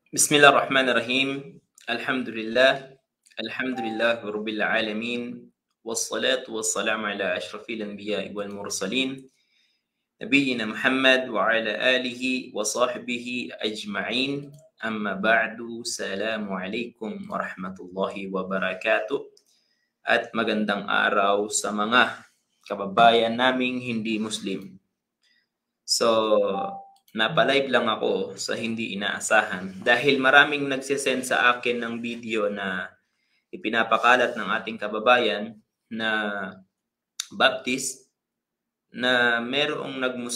Bismillahirrahmanirrahim. Alhamdulillah. Alhamdulillah rabbil alamin. Wassalatu wassalamu ala asyrafil anbiya'i wal mursalin. Nabiyyina Muhammad wa ala alihi wa sahbihi ajma'in. Amma ba'du. Salamu alaikum warahmatullahi wabarakatuh. At magandang araw sa mga kababayan naming hindi Muslim. So, napalive lang ako sa hindi inaasahan dahil maraming nagsisend sa akin ng video na ipinapakalat ng ating kababayan na Baptist na merong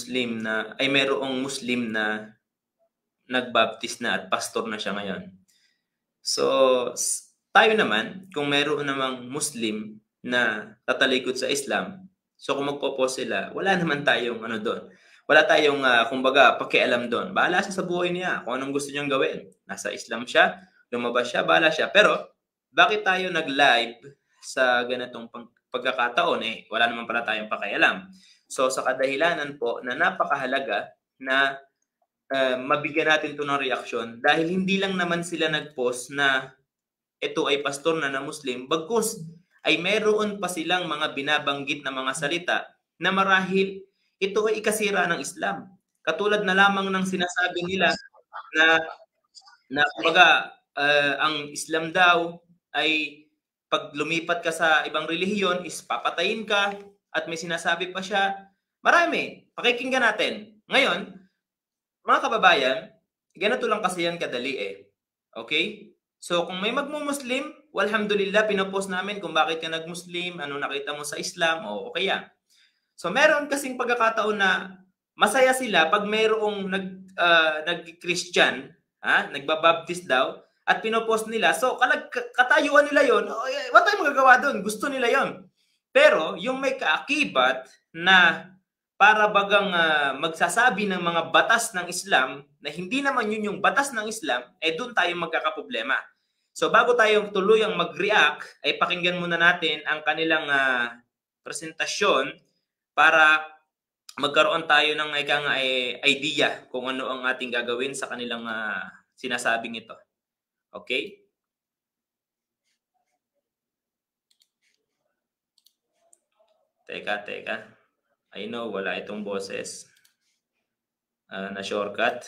Muslim na nagbaptist na at pastor na siya ngayon. So, tayo naman, kung meron namang Muslim na tatalikod sa Islam, so kung magpo-post sila, wala naman tayong doon. Wala tayong, kumbaga, pakialam doon. Bahala siya sa buhay niya. Kung anong gusto niyang gawin. Nasa Islam siya, lumabas siya, bahala siya. Pero, bakit tayo nag-live sa ganitong pagkakataon? Wala naman pala tayong pakialam. So, sa kadahilanan po na napakahalaga na mabigyan natin ito ng reaksyon dahil hindi lang naman sila nag-post na ito ay pastor na Muslim, bagkus ay meron pa silang mga binabanggit na mga salita na marahil ito ay ikasira ng Islam. Katulad na lamang ng sinasabi nila na kumbaga ang Islam daw ay pag lumipat ka sa ibang relihiyon is papatayin ka at may sinasabi pa siya. Marami. Pakikinggan natin. Ngayon, mga kababayan, ganito lang kasi yan kadali Okay? So kung may magmu-Muslim, walhamdulillah, pinopost namin kung bakit ka nag-Muslim, ano nakita mo sa Islam, o okay yan. So meron kasing pagkakataon na masaya sila pag mayroong nag-Christian, nagbabaptist daw, at pinopost nila. So katayuan nila yon, what tayong magagawa doon? Gusto nila yon. Pero yung may kaakibat na para bagang magsasabi ng mga batas ng Islam na hindi naman yun yung batas ng Islam, doon tayo magkakaproblema. So bago tayo tuluyang mag-react, ay pakinggan muna natin ang kanilang presentasyon para magkaroon tayo ng idea kung ano ang ating gagawin sa kanilang sinasabing ito. Okay? Teka. I know, wala itong boses na shortcut.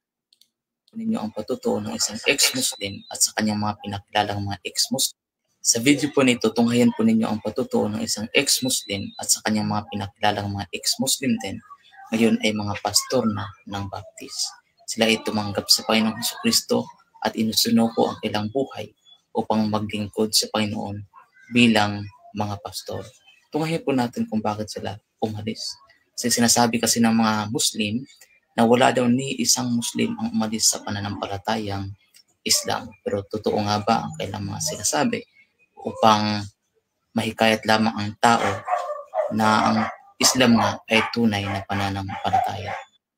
Ninyo ang patutuo ng isang ex-Muslim at sa kanyang mga pinakilalang mga ex-Muslim. Sa video po nito, tunghayan po ninyo ang patutuo ng isang ex-Muslim at sa kanyang mga pinakilalang mga ex-Muslim din. Ngayon ay mga pastor na ng Baptist. Sila ay tumanggap sa Panginoong Jesucristo at inusunoko ang kailang buhay upang maglingkod sa Panginoon bilang mga pastor. Tunghayan po natin kung bakit sila umalis. Kasi sinasabi kasi ng mga Muslim na wala daw ni isang Muslim ang umalis sa pananampalatayang Islam. Pero totoo nga ba ang kailang mga sinasabi upang mahikayat lamang ang tao na ang Islam nga ay tunay na pananampalataya?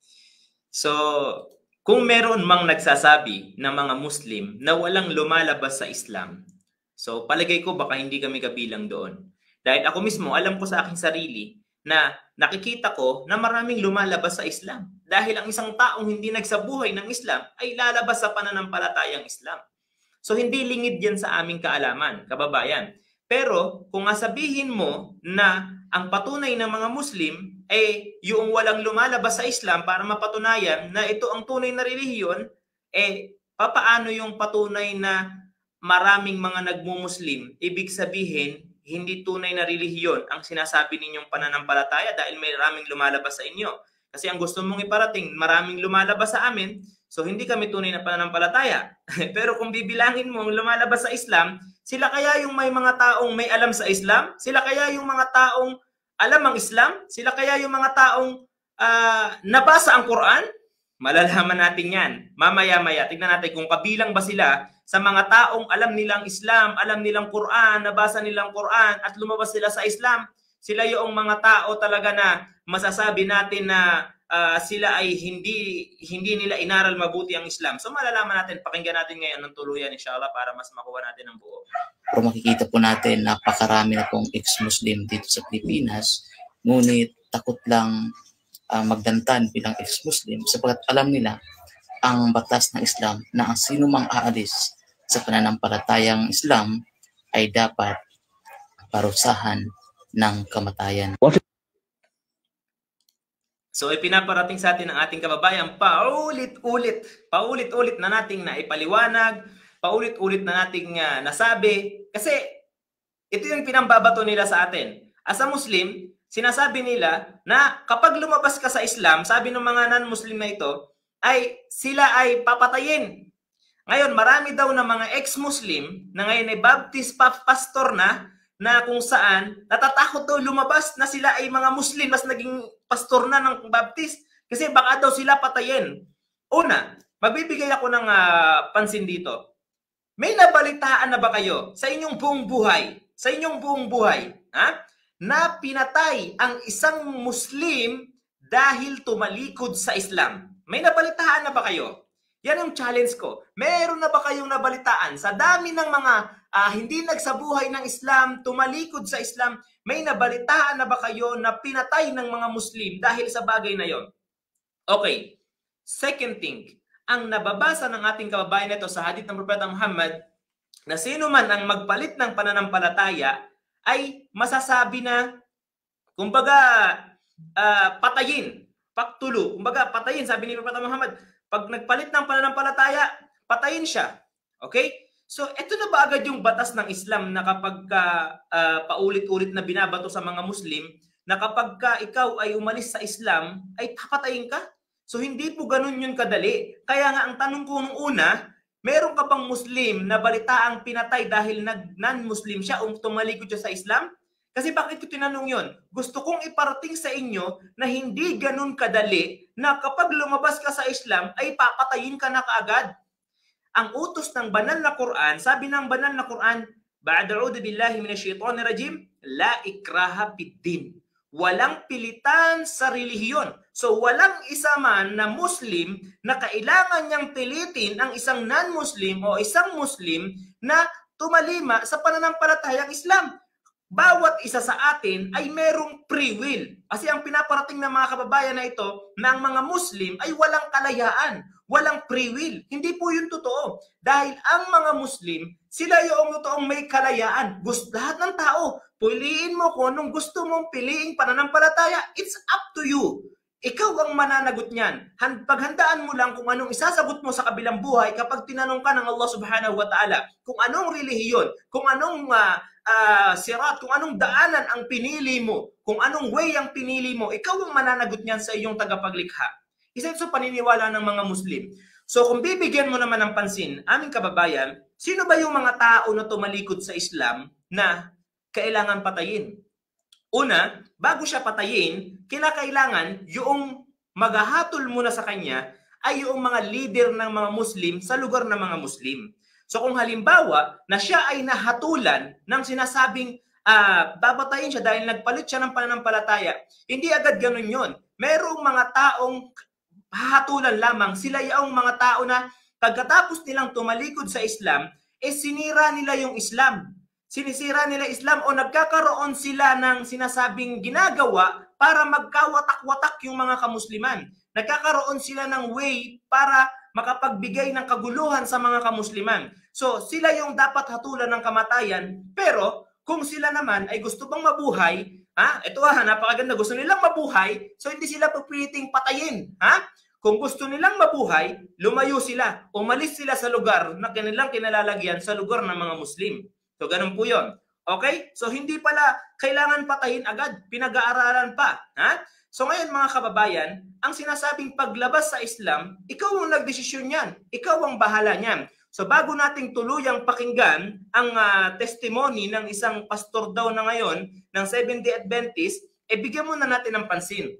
So, kung meron mang nagsasabi ng mga Muslim na walang lumalabas sa Islam, so palagay ko baka hindi kami kabilang doon. Dahil ako mismo, alam ko sa aking sarili na nakikita ko na maraming lumalabas sa Islam. Dahil ang isang taong hindi nagsabuhay ng Islam ay lalabas sa pananampalatayang Islam. So hindi lingid yan sa aming kaalaman, kababayan. Pero kung sabihin mo na ang patunay ng mga Muslim ay yung walang lumalabas sa Islam para mapatunayan na ito ang tunay na relihiyon, papaano yung patunay na maraming mga nagmumuslim? Ibig sabihin, hindi tunay na relihiyon ang sinasabi ninyong pananampalataya dahil may maraming lumalabas sa inyo. Kasi ang gusto mong iparating, maraming lumalabas sa amin, so hindi kami tunay na pananampalataya. Pero kung bibilangin mo lumalabas sa Islam, sila kaya yung may mga taong may alam sa Islam? Sila kaya yung mga taong alam ang Islam? Sila kaya yung mga taong nabasa ang Quran? Malalaman natin yan. Mamaya-maya, tignan natin kung kabilang ba sila sa mga taong alam nilang Islam, alam nilang Quran, nabasa nilang Quran at lumabas sila sa Islam. Sila yung mga tao talaga na masasabi natin na sila ay hindi nila inaral mabuti ang Islam. So malalaman natin, pakinggan natin ngayon ng tuluyan inshallah para mas makuha natin ang buo. Pero makikita po natin napakarami na pong ex-Muslim dito sa Pilipinas, ngunit takot lang magdantan bilang ex-Muslim sapagkat alam nila ang batas ng Islam na ang sino mang aalis sa pananampalatayang Islam ay dapat parusahan ng kamatayan. So ipinaparating sa atin ng ating kababayan paulit-ulit na nating naipaliwanag, paulit-ulit na nating nasabi, kasi ito yung pinambabato nila sa atin. As a Muslim, sinasabi nila na kapag lumabas ka sa Islam, sabi ng mga non-Muslim na ito, ay sila ay papatayin. Ngayon, marami daw na mga ex-Muslim na ngayon ay Baptist pastor na kung saan natatakot daw lumabas na sila ay mga Muslim, mas naging pastor na ng Baptist kasi baka daw sila patayin. Una, magbibigay ako ng pansin dito. May nabalitaan na ba kayo sa inyong buong buhay, na pinatay ang isang Muslim dahil tumalikod sa Islam? May nabalitaan na ba kayo? Yan yung challenge ko. Meron na ba kayong nabalitaan? Sa dami ng mga hindi nagsabuhay ng Islam, tumalikod sa Islam, may nabalitaan na ba kayo na pinatay ng mga Muslim dahil sa bagay na yon? Okay. Second thing, ang nababasa ng ating kababayan nito sa hadith ng Propeta Muhammad, na sino man ang magpalit ng pananampalataya ay masasabi na, kumbaga, patayin, paktulu, kumbaga patayin, sabi ni Propeta Muhammad, pag nagpalit ng pananampalataya, patayin siya. Okay? So, ito na ba agad yung batas ng Islam na kapag paulit-ulit na binabato sa mga Muslim, na kapag ikaw ay umalis sa Islam, ay papatayin ka? So, hindi po ganun yun kadali. Kaya nga, ang tanong ko nung una, meron ka bang Muslim na balitaang pinatay dahil non-Muslim siya o tumalikod siya sa Islam? Kasi bakit ko tinanong yon? Gusto kong iparating sa inyo na hindi ganun kadali na kapag lumabas ka sa Islam ay papatayin ka na kaagad. Ang utos ng banal na Quran, sabi ng banal na Quran, Ba'da'udhu billahi minasyaitonir rajim, la ikraha fid-din. Walang pilitan sa relihiyon. So walang isa man na Muslim na kailangan niyang pilitin ang isang non-Muslim o isang Muslim na tumalima sa pananampalatayang Islam. Bawat isa sa atin ay merong free will. Kasi ang pinaparating ng mga kababayan na ito, na ang mga Muslim ay walang kalayaan, walang free will. Hindi po yun totoo. Dahil ang mga Muslim, sila yung totoong may kalayaan. Lahat ng tao, piliin mo kung anong gusto mong piliing pananampalataya. It's up to you. Ikaw ang mananagot niyan. Paghandaan mo lang kung anong isasagot mo sa kabilang buhay kapag tinanong ka ng Allah subhanahu wa ta'ala kung anong relihiyon, kung anong sirat, kung anong daanan ang pinili mo, kung anong way ang pinili mo, ikaw ang mananagot niyan sa iyong tagapaglikha. Isa ito sa paniniwala ng mga Muslim. So kung bibigyan mo naman ng pansin, aming kababayan, sino ba yung mga tao na tumalikod sa Islam na kailangan patayin? Una, bago siya patayin, kinakailangan yung maghahatol muna sa kanya ay yung mga leader ng mga Muslim sa lugar ng mga Muslim. So kung halimbawa na siya ay nahatulan ng sinasabing babatayin siya dahil nagpalit siya ng pananampalataya, hindi agad ganun yon. Merong mga taong hahatulan lamang. Sila yung mga tao na pagkatapos nilang tumalikod sa Islam, sinira nila yung Islam. Sinisira nila Islam o nagkakaroon sila ng sinasabing ginagawa para magkawatak-watak yung mga kamusliman. Nagkakaroon sila ng way para makapagbigay ng kaguluhan sa mga kamusliman. So sila yung dapat hatulan ng kamatayan, pero kung sila naman ay gusto bang mabuhay, ito napakaganda, gusto nilang mabuhay, so hindi sila pagpiliting patayin. Kung gusto nilang mabuhay, lumayo sila, umalis sila sa lugar na kanilang kinalalagyan sa lugar ng mga Muslim. So, ganun po yun. Okay? So, hindi pala kailangan patayin agad. Pinag-aaralan pa. So, ngayon mga kababayan, ang sinasabing paglabas sa Islam, ikaw ang nagdesisyon yan. Ikaw ang bahala niyan. So, bago nating tuluyang pakinggan ang testimony ng isang pastor daw na ngayon ng Seventh-day Adventist, bigyan muna natin ng pansin.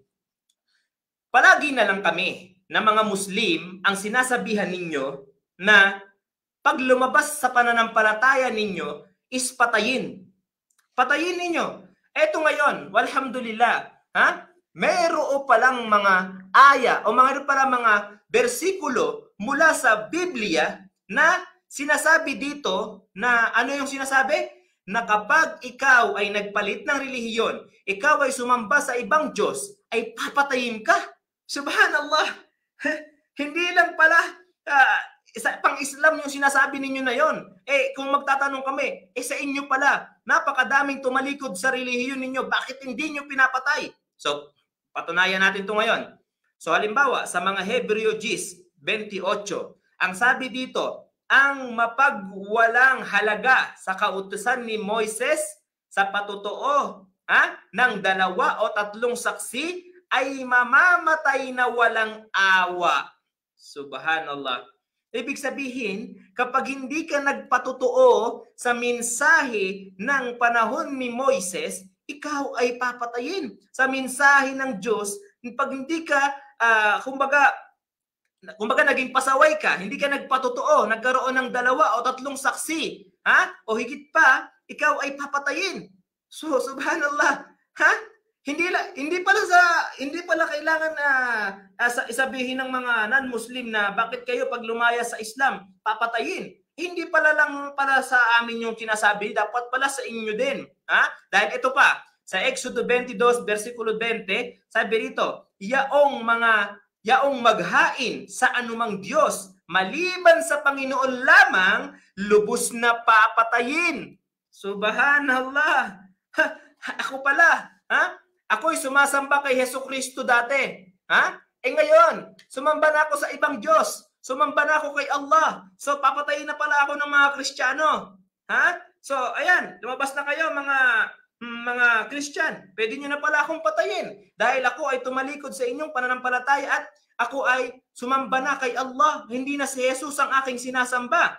Palagi na lang kami na mga Muslim ang sinasabihan ninyo na pag lumabas sa pananampalataya ninyo is patayin. Patayin ninyo. Eto ngayon, walhamdulillah, mayroon palang mga aya o mayroon palang mga bersikulo mula sa Biblia na sinasabi dito na ano yung sinasabi? Na kapag ikaw ay nagpalit ng relihiyon, ikaw ay sumamba sa ibang Diyos, ay papatayin ka. Subhanallah. Hindi lang pala pang-Islam yung sinasabi ninyo na yon. Kung magtatanong kami, sa inyo pala, napakadaming tumalikod sa relihiyon ninyo, bakit hindi nyo pinapatay? So, patunayan natin ito ngayon. So, halimbawa, sa mga Hebreo 10:28, ang sabi dito, ang mapagwalang halaga sa kautusan ni Moises sa patotoo ng 2 o 3 saksi ay mamamatay na walang awa. Subhanallah. Ibig sabihin, kapag hindi ka nagpatotoo sa mensahe ng panahon ni Moises, ikaw ay papatayin. Sa mensahe ng Diyos, pag hindi ka, kumbaga naging pasaway ka, hindi ka nagpatotoo, nagkaroon ng 2 o 3 saksi, o higit pa, ikaw ay papatayin. So, subhanallah, hindi pala kailangan isabihin ng mga non-Muslim na bakit kayo pag lumaya sa Islam papatayin. Hindi pala lang para sa amin yung sinasabi, dapat pala sa inyo din. Dahil ito pa, sa Exodo 22 versikulo 20, sabi rito, yaong maghain sa anumang Diyos maliban sa Panginoon lamang, lubos na papatayin. Subhanallah. Ako pala, ako'y sumasamba kay Jesucristo dati. Ngayon, sumamba na ako sa ibang Diyos. Sumamba na ako kay Allah. So, papatayin na pala ako ng mga Kristiyano. So, ayan, lumabas na kayo mga Christian. Pwede nyo na pala akong patayin. Dahil ako ay tumalikod sa inyong pananampalataya at ako ay sumamba na kay Allah. Hindi na si Jesus ang aking sinasamba.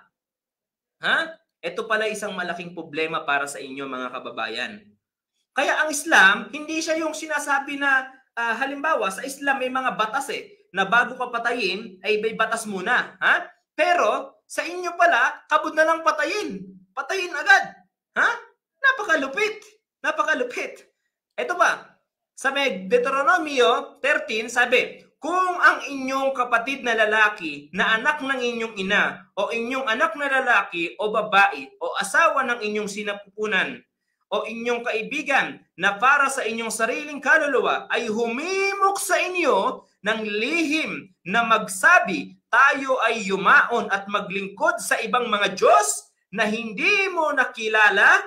Ito pala isang malaking problema para sa inyo mga kababayan. Kaya ang Islam, hindi siya yung sinasabi na, halimbawa, sa Islam may mga batas na bago ka patayin, ay may batas muna. Pero, sa inyo pala, kabod na lang patayin. Patayin agad. Napakalupit. Napakalupit. Ito pa, sa Deuteronomio 13, sabi, kung ang inyong kapatid na lalaki na anak ng inyong ina o inyong anak na lalaki o babae o asawa ng inyong sinapupunan o inyong kaibigan na para sa inyong sariling kaluluwa ay humimok sa inyo ng lihim na magsabi, tayo ay yumaon at maglingkod sa ibang mga Diyos na hindi mo nakilala,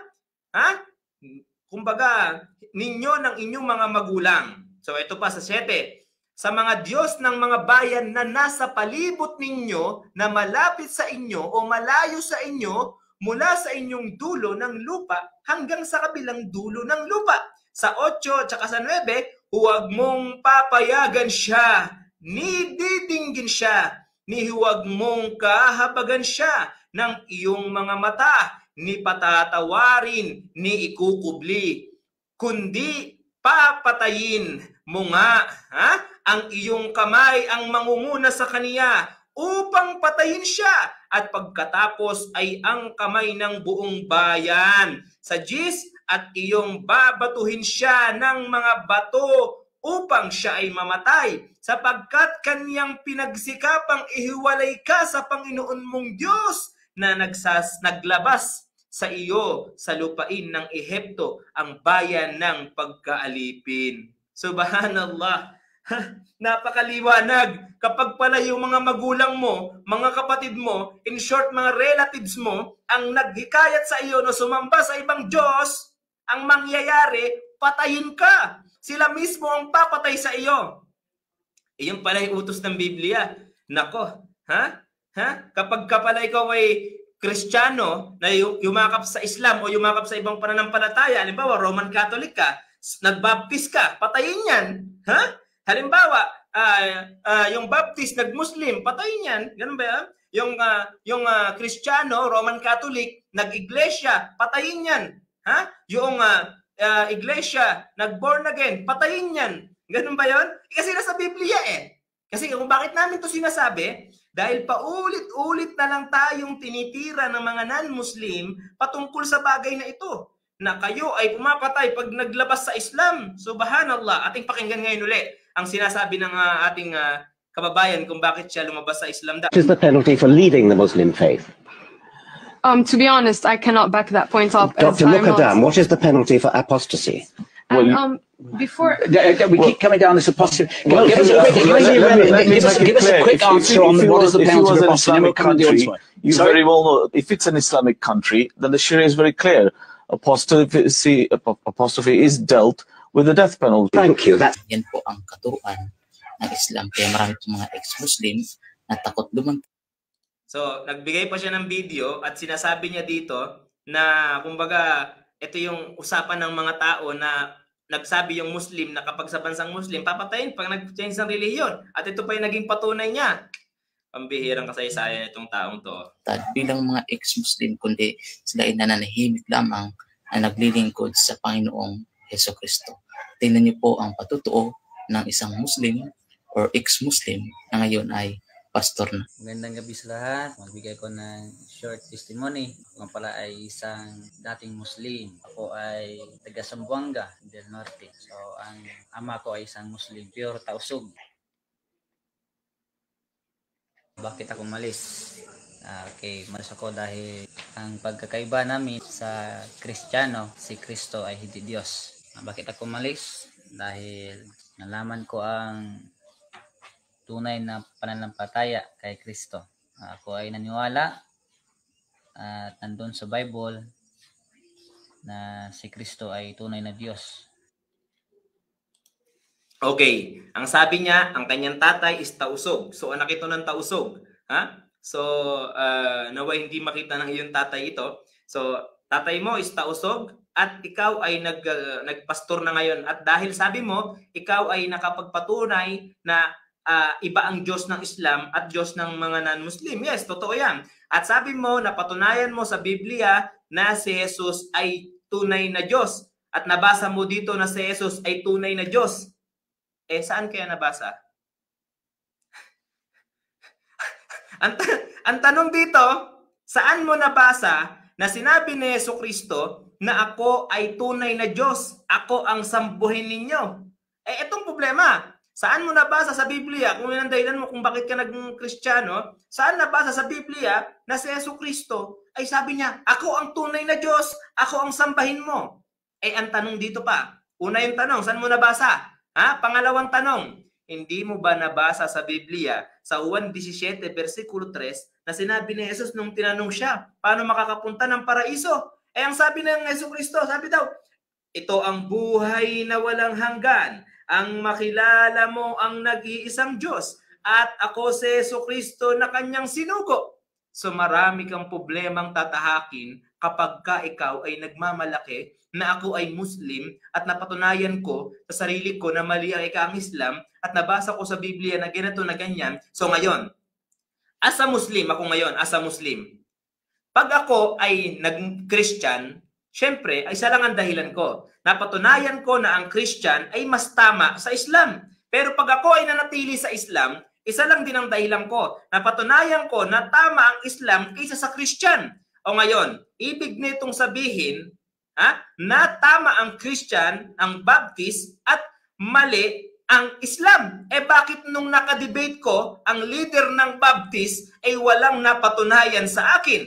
kumbaga, ninyo ng inyong mga magulang. So ito pa sa 7, sa mga Diyos ng mga bayan na nasa palibot ninyo na malapit sa inyo o malayo sa inyo, mula sa inyong dulo ng lupa hanggang sa kabilang dulo ng lupa. Sa 8 at sa 9, huwag mong papayagan siya, ni didinggin siya, ni huwag mong kahabagan siya ng iyong mga mata, ni patatawarin, ni ikukubli, kundi papatayin mo nga ang iyong kamay ang mangunguna sa kaniya upang patayin siya at pagkatapos ay ang kamay ng buong bayan sa 10 at iyong babatuhin siya ng mga bato upang siya ay mamatay sapagkat kanyang pinagsikapang ihiwalay ka sa Panginoon mong Diyos na naglabas sa iyo sa lupain ng Ehipto, ang bayan ng pagkaalipin. Subhanallah. Napakaliwanag. Kapag pala yung mga magulang mo, mga kapatid mo, in short, mga relatives mo, ang naghikayat sa iyo na sumamba sa ibang Diyos, ang mangyayari, patayin ka. Sila mismo ang papatay sa iyo. Iyon pala yung utos ng Biblia. Nako, kapag ka pala ikaw ay Kristiyano na yumakap sa Islam o yumakap sa ibang pananampalataya, halimbawa, Roman Catholic ka, nagbaptis ka, patayin yan. Halimbawa, yung Baptist, nag-Muslim, patayin yan. Ganun ba yan? Yung Kristiyano, Roman Catholic, nag-iglesia, patayin yan. Yung iglesia, nag-born again, patayin yan. Ganun ba yun? Kasi nasa Biblia Kasi kung bakit namin to sinasabi, dahil paulit-ulit na lang tayong tinitira ng mga non-Muslim patungkol sa bagay na ito. Na kayo ay pumapatay pag naglabas sa Islam. Subhanallah. Ating pakinggan ngayon ulit ang sinasabi ng ating kababayan kung bakit siya lumabas sa Islam. What is the penalty for leaving the Muslim faith? To be honest, I cannot back that point up. Dr. Muqaddam, what is the penalty for apostasy? Before We keep coming down this apostrophe. Well, Give us a quick answer on what is the penalty for apostasy. Islamic country, you very well know, if it's an Islamic country, then the Sharia is very clear. Apostrophe is dealt with the death penalty. Thank you. That's Yan po ang katuruan ng Islam. Kaya marami itong mga ex-Muslim na takot lumantad. So, nagbigay pa siya ng video at sinasabi niya dito na, kumbaga, ito yung usapan ng mga tao na nagsabi yung Muslim na kapag sa bansang Muslim, papatayin pag nag-change ng relihiyon. At ito pa yung naging patunay niya. Pambihirang kasaysayan itong taong to. Bilang mga ex-Muslim, kundi sila ay nananahimik lamang na naglilingkod sa Panginoong Jesucristo. Tingnan niyo po ang patutuo ng isang Muslim or ex-Muslim na ngayon ay pastor na. Magandang gabi sa lahat. Magbigay ko ng short testimony. Ako pala ay isang dating Muslim. Ako ay taga Zamboanga del Norte. So, ang ama ko ay isang Muslim, pure Tausug. Bakit ako malis? Malis ako dahil ang pagkakaiba namin sa Kristiyano, si Kristo ay hindi Diyos. Bakit ako malis? Dahil nalaman ko ang tunay na pananampalataya kay Kristo. Ako ay naniwala at nandun sa Bible na si Kristo ay tunay na Diyos. Okay, ang sabi niya, ang kanyang tatay is Tausug. So, anak ito ng Tausug. Ha? So, naway hindi makita ng iyong tatay ito. So, tatay mo is Tausug at ikaw ay nagpastor na ngayon. At dahil sabi mo, ikaw ay nakapagpatunay na iba ang Diyos ng Islam at Diyos ng mga non-Muslim. Yes, totoo yan. At sabi mo, napatunayan mo sa Biblia na si Jesus ay tunay na Diyos. At nabasa mo dito na si Jesus ay tunay na Diyos. Eh, saan kaya nabasa? ang tanong dito, saan mo nabasa na sinabi ni Jesucristo na ako ay tunay na Diyos? Ako ang sambuhin ninyo. Eh, itong problema. Saan mo nabasa sa Biblia, kung yun ang dahilan mo kung bakit ka naging Kristiyano, saan nabasa sa Biblia na si Jesucristo ay sabi niya, ako ang tunay na Diyos, ako ang sambahin mo? Eh, ang tanong dito pa, una yung tanong, saan mo nabasa? Pangalawang tanong, hindi mo ba nabasa sa Biblia sa Juan 17 versikulo 3 na sinabi ni Jesus nung tinanong siya, paano makakapunta ng paraiso? Eh, ang sabi ng Jesucristo, sabi daw, ito ang buhay na walang hanggan, ang makilala mo ang nag-iisang Diyos at ako si Jesucristo na kanyang sinugo. So marami kang problemang tatahakin kapag ka ikaw ay nagmamalaki na ako ay Muslim at napatunayan ko sa sarili ko na mali ang ikaang Islam at nabasa ko sa Biblia na ganito na ganyan. So ngayon, as a Muslim, ako ngayon, as a Muslim, pag ako ay nag-Christian, syempre, ay isa lang ang dahilan ko. Napatunayan ko na ang Christian ay mas tama sa Islam. Pero pag ako ay nanatili sa Islam, isa lang din ang dahilan ko. Napatunayan ko na tama ang Islam kaysa sa Christian. O ngayon, ibig nitong sabihin na tama ang Christian, ang Baptist, at mali ang Islam. Eh bakit nung nakadebate ko, ang leader ng Baptist ay walang napatunayan sa akin?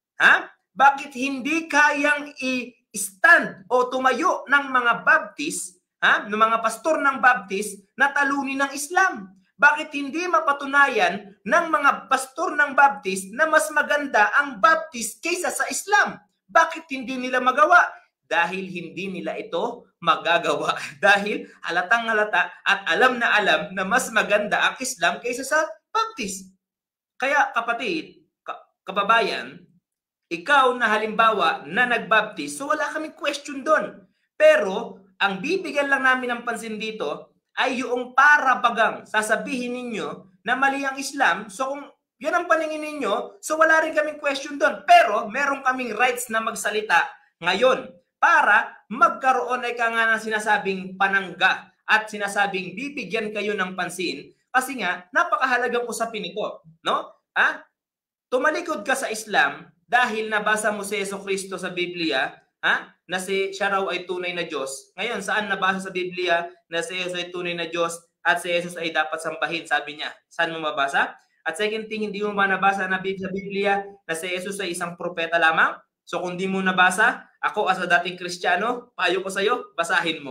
Bakit hindi kayang i-stand o tumayo ng mga Baptist, ng mga pastor ng Baptist na talunin ng Islam? Bakit hindi mapatunayan ng mga pastor ng Baptist na mas maganda ang Baptist kaysa sa Islam? Bakit hindi nila magawa? Dahil hindi nila ito magagawa. Dahil halatang halata at alam na mas maganda ang Islam kaysa sa Baptist. Kaya kapatid, kababayan, ikaw na halimbawa na nagbaptist, so wala kaming question doon. Pero ang bibigyan lang namin ng pansin dito ay yung para bagang sasabihin ninyo na mali ang Islam. So kung yan ang paningin ninyo, so wala rin kaming question doon. Pero meron kaming rights na magsalita ngayon para magkaroon ay ka nga ng sinasabing panangga at sinasabing bibigyan kayo ng pansin. Kasi nga, napakahalagang usapin ito. No? Tumalikod ka sa Islam dahil nabasa mo si Jesucristo sa Biblia, na siya raw ay tunay na Diyos. Ngayon, saan nabasa sa Biblia na si Jesus ay tunay na Diyos at si Jesus ay dapat sambahin? Sabi niya, saan mo mabasa? At second thing, hindi mo ba nabasa na sa Biblia na si Jesus ay isang propeta lamang? So kung di mo nabasa, ako as a dating Kristiyano, payo ko sa iyo, basahin mo.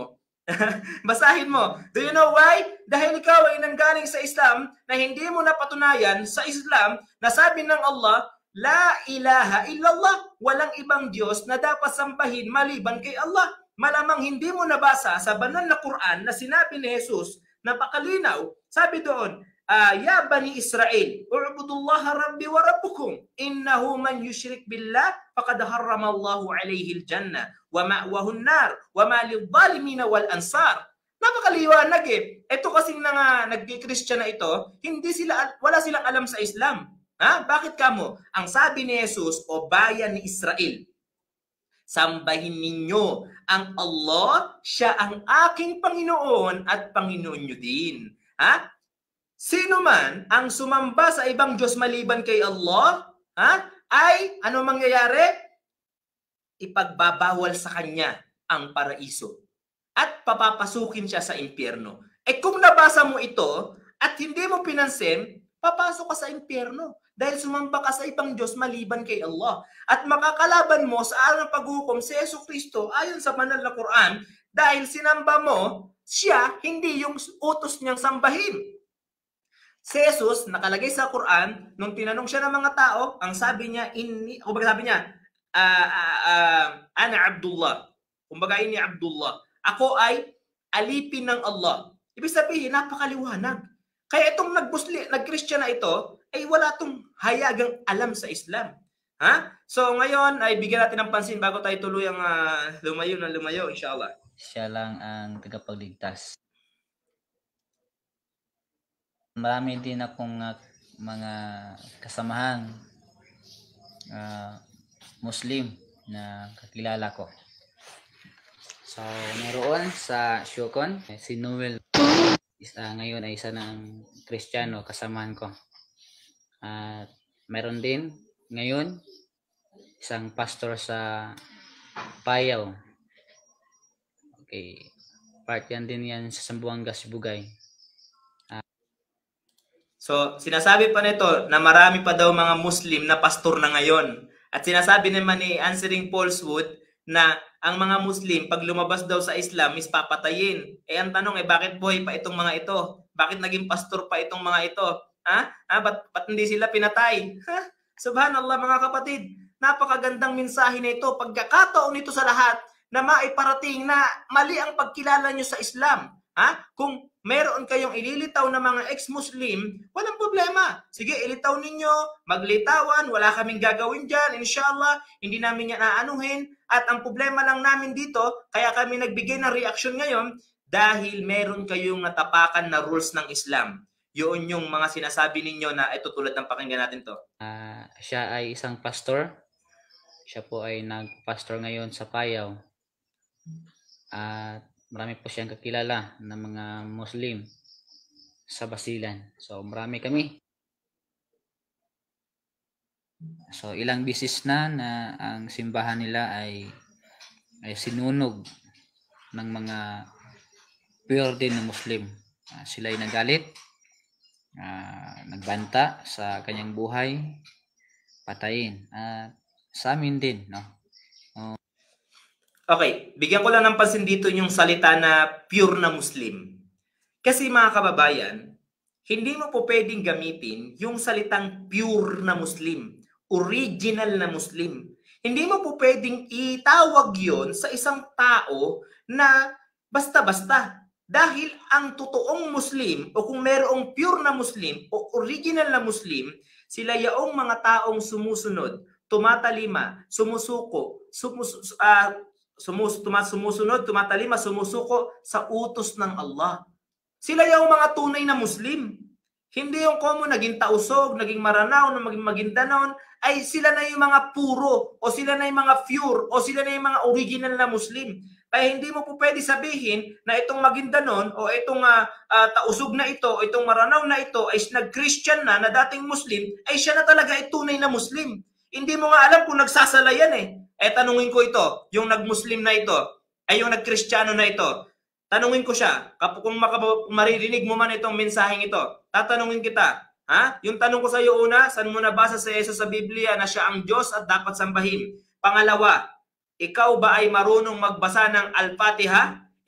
Basahin mo. Do you know why? Dahil ikaw ay nanggaling sa Islam na hindi mo napatunayan sa Islam na sabi ng Allah, La ilaha illallah. Walang ibang Diyos na dapat sambahin maliban kay Allah. Malamang hindi mo nabasa sa banal na Quran na sinabi ni Jesus, napakalinaw. Sabi doon, Ya Bani Israel, u'budullaha rabbi wa rabbukum. Innahu man yushrik billah, faqad harramallahu alayhi al-jannah. Wa ma'wahun nar, wa ma lidh-dhalimina wal ansar. Napakaliwanag eh. Ito kasing nagki-Christian na ito, wala silang alam sa Islam. Ha? Bakit kamo? Ang sabi ni Jesus, o bayan ni Israel, sambahin ninyo ang Allah, siya ang aking Panginoon at Panginoon nyo din. Ha? Sino man ang sumamba sa ibang Diyos maliban kay Allah, ay ano mangyayari? Ipagbabawal sa kanya ang paraiso at papapasukin siya sa impyerno. Kung nabasa mo ito at hindi mo pinansin, papasok ka sa impyerno dahil sumamba ka sa ibang Diyos maliban kay Allah. At makakalaban mo sa araw ng paghukom si Jesucristo ayon sa banal na Quran dahil sinamba mo siya, hindi yung utos niyang sambahin. Si Jesus, nakalagay sa Quran, nung tinanong siya ng mga tao, ang sabi niya, Ana Abdullah. Kumbaga, ini Abdullah. Ako ay alipin ng Allah. Ibig sabihin, napakaliwanag. Kaya itong nag-Christian na ito, ay wala itong hayagang alam sa Islam. So ngayon, ay bigyan natin ng pansin bago tayo tuluyang lumayo, inshallah. Siya lang ang tagapagligtas. Marami din akong mga kasamahang Muslim na kakilala ko. So, meron sa Shukon, si Noel, ngayon ay isa ng Kristiyano, kasamahan ko. At meron din ngayon isang pastor sa Payaw. Okay, part yan din yan sa Zamboanga, Sibugay. So, sinasabi pa nito na marami pa daw mga Muslim na pastor na ngayon. At sinasabi naman ni Answering Falsehood na ang mga Muslim, pag lumabas daw sa Islam, is papatayin. Ang tanong bakit buhay pa itong mga ito? Bakit naging pastor pa itong mga ito? Ba't hindi sila pinatay? Subhanallah mga kapatid, napakagandang mensahe na ito. Pagkakataon nito sa lahat na maiparating na mali ang pagkilala nyo sa Islam. Kung meron kayong ililitaw na mga ex-Muslim, walang problema. Sige, ilitaw ninyo, maglitawan, wala kaming gagawin dyan, inshallah, hindi namin yan aanuhin. At ang problema lang namin dito, kaya kami nagbigay ng reaksyon ngayon, dahil meron kayong natapakan na rules ng Islam. Yun yung mga sinasabi ninyo na ito tulad ng pakinggan natin to. Siya ay isang pastor. Siya po ay nagpastor ngayon sa Payaw. At marami po siyang kakilala ng mga Muslim sa Basilan. So marami kami. So ilang bisis na ang simbahan nila ay sinunog ng mga pure din na Muslim. Sila ay nagalit, nagbanta sa kanyang buhay, patayin. Sa amin din, no? Okay, bigyan ko lang ng pansin dito yung salita na pure na Muslim. Kasi mga kababayan, hindi mo po pwedeng gamitin yung salitang pure na Muslim, original na Muslim. Hindi mo po pwedeng itawag yon sa isang tao na basta-basta. Dahil ang totoong Muslim o kung mayroong pure na Muslim o original na Muslim, sila yaong mga taong sumusunod, tumatalima, sumusuko, sumusunod, tumatalima, sumusuko sa utos ng Allah. Sila yung mga tunay na Muslim. Hindi yung komo naging tausog, naging maranaw, maging magindanon, ay sila na yung mga puro, o sila na yung mga pure, o sila na yung mga original na Muslim. Kaya hindi mo po pwede sabihin na itong magindanon, o itong tausog na ito, o itong maranaw na ito, ay nag-Christian na dating Muslim, ay siya na talaga ay tunay na Muslim. Hindi mo nga alam kung nagsasala yan eh. Tanungin ko ito, yung nag-Muslim na ito, ay yung nag-Kristiyano na ito. Tanungin ko siya, kung maririnig mo man itong mensaheng ito, tatanungin kita, yung tanong ko sa iyo una, saan mo nabasa sa Jesus sa Biblia na siya ang Diyos at dapat sambahin? Pangalawa, ikaw ba ay marunong magbasa ng Al-Fatiha?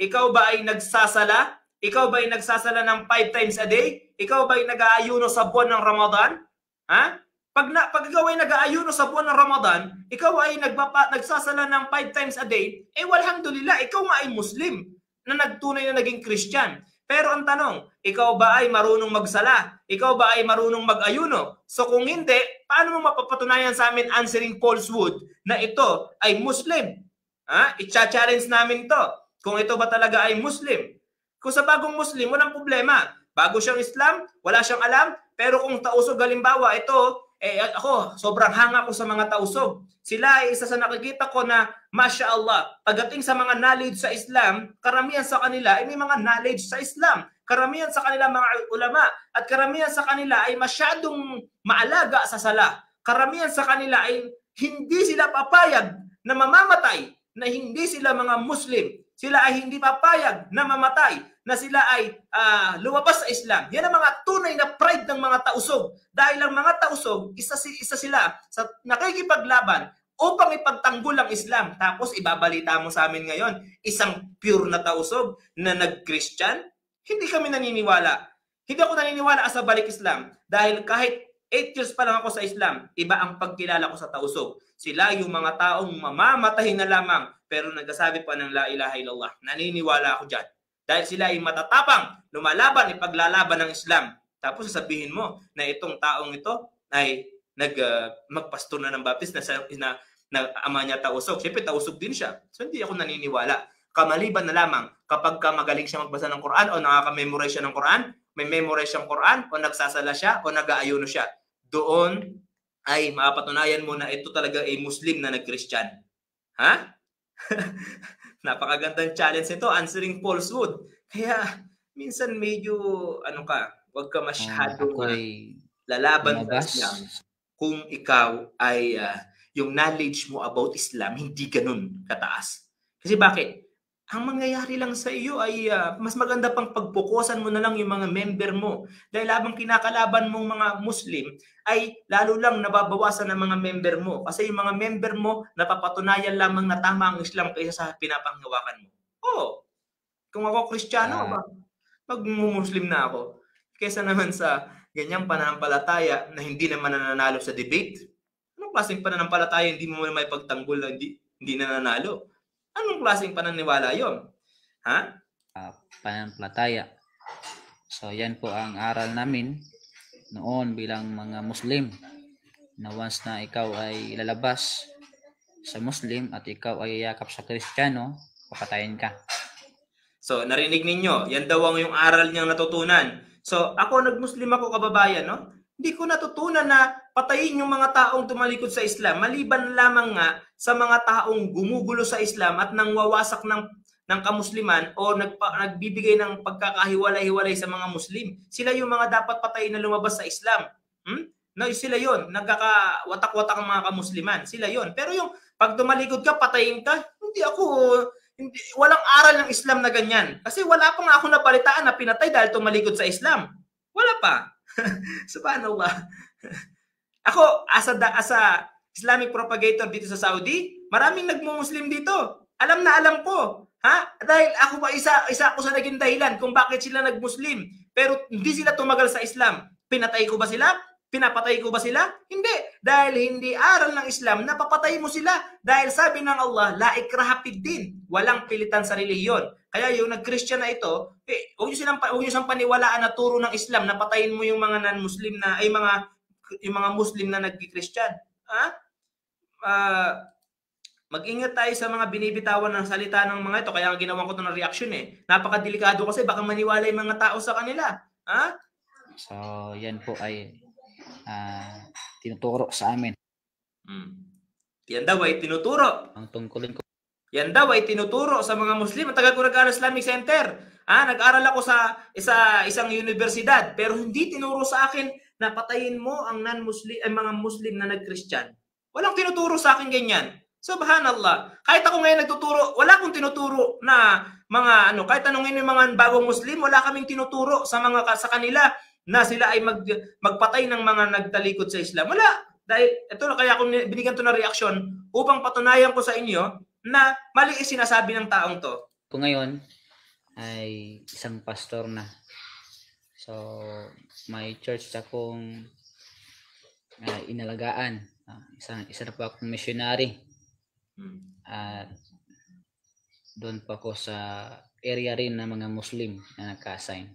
Ikaw ba ay nagsasala? Ikaw ba ay nagsasala ng 5 times a day? Ikaw ba ay nag-aayuno sa buwan ng Ramadan? Ha? Pag ikaw ay nag-aayuno sa buwan ng Ramadan, ikaw ay nagsasala ng 5 times a day, walhamdulillah, ikaw nga ay Muslim na nagtunay na naging Christian. Pero ang tanong, ikaw ba ay marunong magsala? Ikaw ba ay marunong mag-ayuno? So kung hindi, paano mo mapapatunayan sa amin answering falsehood na ito ay Muslim? I-challenge namin to. Kung ito ba talaga ay Muslim? Kung sa bagong Muslim, walang problema. Bago siyang Islam, wala siyang alam. Pero kung tausog, halimbawa, ito, ako, sobrang hanga ko sa mga tausog. Sila ay isa sa nakikita ko na, Masya Allah, pagdating sa mga knowledge sa Islam, karamihan sa kanila ay may mga knowledge sa Islam. Karamihan sa kanila mga ulama. At karamihan sa kanila ay masyadong maalaga sa sala. Karamihan sa kanila ay hindi sila papayag na mamamatay, na hindi sila mga Muslim. Sila ay hindi papayag na mamatay, na sila ay lumabas sa Islam. Yan ang mga tunay na pride ng mga tausog. Dahil ang mga tausog, isa sila sa nakikipaglaban upang ipagtanggol ang Islam. Tapos ibabalita mo sa amin ngayon, isang pure na tausog na nag-Christian? Hindi kami naniniwala. Hindi ako naniniwala sa balik Islam. Dahil kahit 8 years pa lang ako sa Islam, iba ang pagkilala ko sa tausog. Sila yung mga taong mamamatay na lamang pero nagsasabi pa ng la ilaha illallah. Naniniwala ako dyan. Dahil sila ay matatapang, lumalaban, ipaglalaban ng Islam. Tapos sasabihin mo na itong taong ito ay magpastor na ng baptist na ama niya tausog. Siyempre tausog din siya. So hindi ako naniniwala. Kamaliban na lamang kapag magaling siya magbasa ng Quran o nakaka-memorize siya ng Quran, may memorize siyang Quran o nagsasala siya o nag-aayuno siya. Doon ay mapatunayan mo na ito talaga ay Muslim na nag-Christian. Ha? Napakagandang challenge ito, answering falsehood. Kaya minsan medyo wag ka masyadong lalaban sa Islam. Kung ikaw ay yung knowledge mo about Islam hindi ganun kataas. Kasi bakit? Ang mangyayari lang sa iyo ay mas maganda pang pagpukusan mo na lang yung mga member mo. Dahil habang kinakalaban mong mga Muslim, ay lalo lang nababawasan ng mga member mo. Kasi yung mga member mo, napapatunayan lamang na tama ang Islam kaysa sa pinapanghawakan mo. Kung ako Kristiyano, mag-Muslim na ako. Kaysa naman sa ganyang pananampalataya na hindi naman nananalo sa debate. Anong klaseng pananampalataya hindi mo may pagtanggol na hindi nananalo? Anong klaseng pananiwala yon? Pananampalataya. So yan po ang aral namin noon bilang mga Muslim, na once na ikaw ay ilalabas sa Muslim at ikaw ay yakap sa Kristiyano, papatayin ka. So narinig ninyo, yan daw ang yung aral niyang natutunan. So ako nag-Muslim ako, kababayan, no? Hindi ko natutunan na patayin yung mga taong tumalikod sa Islam. Maliban lamang nga sa mga taong gumugulo sa Islam at nangwawasak ng kamusliman o nagbibigay ng pagkakahiwalay-hiwalay sa mga Muslim. Sila yung mga dapat patayin na lumabas sa Islam. No, sila yon, nagkakawatak-watak ang mga kamusliman. Sila yon. Pero yung pag tumalikod ka, patayin ka, walang aral ng Islam na ganyan. Kasi wala pa nga ako nabalitaan na pinatay dahil tumalikod sa Islam. Wala pa. Subhanallah. Ako, as a Islamic propagator dito sa Saudi, maraming nagmumuslim dito. Alam na alam ko. Dahil ako pa isa ako sa naging dahilan kung bakit sila nagmuslim. Pero hindi sila tumagal sa Islam. Pinatay ko ba sila? Pinapatay ko ba sila? Hindi. Dahil hindi aral ng Islam, napapatay mo sila. Dahil sabi ng Allah, la ikraha fid din. Walang pilitan sa relihiyon. Kaya yung nag-Christian na ito, huwag nyo siyang paniwalaan na turo ng Islam na patayin mo yung mga non-Muslim na, yung mga Muslim na nag-Christian. Mag-ingat tayo sa mga binibitawan ng salita ng mga ito. Kaya ginawan ko ito ng reaction Napakadelikado kasi baka maniwala yung mga tao sa kanila. So, yan po ay tinuturo sa amin. Yan daw ay tinuturo. Ang tungkulin ko. Yan daw ay tinuturo sa mga Muslim. Ang tagal ko nag-aaral Islamic Center. Nag-aral ako sa isang universidad. Pero hindi tinuro sa akin na patayin mo ang non-Muslim, ay mga Muslim na nag-Christian. Walang tinuturo sa akin ganyan. Subhanallah. Kahit ako ngayon nagtuturo, wala akong tinuturo na mga kahit tanungin yung mga bagong Muslim, wala kaming tinuturo sa kanila na sila ay magpatay ng mga nagtalikod sa Islam. Wala. Dahil ito na kaya ako binigyan to na reaksyon upang patunayan ko sa inyo na mali sinasabi ng taong to. Kung ngayon, ay isang pastor na. So, may church akong inalagaan. Isa na po akong missionary. At doon pa ako sa area rin ng mga Muslim na nagka-assign.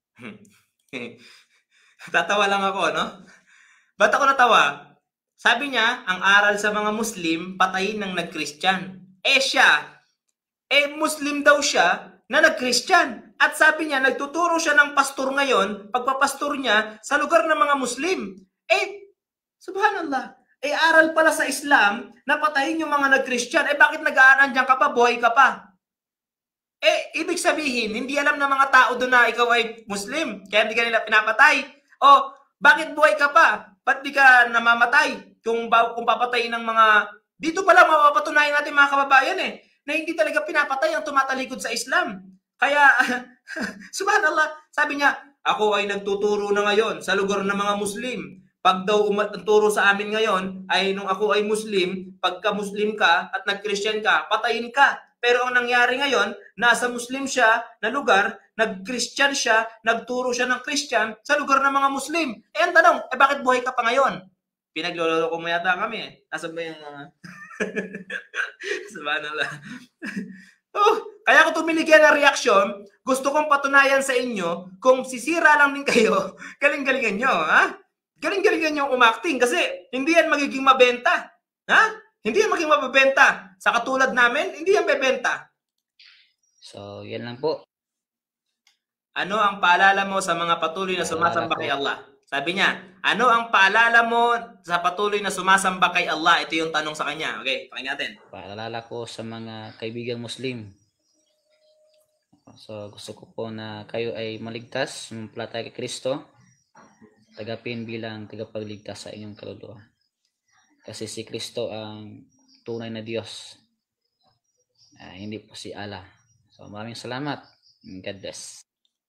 Tatawa lang ako, no? Ba't ako natawa? Sabi niya, ang aral sa mga Muslim, patayin ng nag-Christian. Siya, Muslim daw siya na nag-Christian. At sabi niya, nagtuturo siya ng pastor ngayon, pagpapastor niya sa lugar ng mga Muslim. Subhanallah. Aral pala sa Islam na patayin yung mga nag-Christian. Bakit nag-aanandyan ka pa? Buhay ka pa. Ibig sabihin, hindi alam ng mga tao doon na ikaw ay Muslim. Kaya hindi ka nila pinapatay. Bakit buhay ka pa? Ba't di ka namamatay? Kung papatayin ng mga... Dito pala mapapatunayan natin mga kababayan na hindi talaga pinapatay ang tumatalikod sa Islam. Kaya, subhanallah, sabi niya, ako ay nagtuturo na ngayon sa lugar ng mga Muslim. Pag daw turo sa amin ngayon ay nung ako ay Muslim, pagka Muslim ka at nag-Christian ka, patayin ka. Pero ang nangyari ngayon, nasa Muslim siya na lugar, nag-Christian siya, nagturo siya ng Christian sa lugar ng mga Muslim. Ang tanong, bakit buhay ka pa ngayon? Pinagloloko mo yata kami Nasaan ba yung mga... Subhanallah. Kaya ako tumiligyan ng reaksyon, gusto kong patunayan sa inyo, kung sisira lang din kayo, galing-galingan nyo, ha? Galing-galingan nyo umakting kasi hindi yan magiging mabenta. Ha? Hindi yan magiging mabebenta. Sa katulad namin, hindi yan bebenta. So, yan lang po. Ano ang paalala mo sa mga patuloy na sumasamba kay Allah? Sabi niya, ano ang paalala mo sa patuloy na sumasamba kay Allah? Ito yung tanong sa kanya. Okay, pakinggan natin. Paalala ko sa mga kaibigang Muslim. So, gusto ko po na kayo ay maligtas, sumampalataya kay Kristo, tagapin bilang tagapagligtas sa inyong kaluluwa. Kasi si Kristo ang tunay na Diyos. Hindi po si Allah. So, maraming salamat. God bless.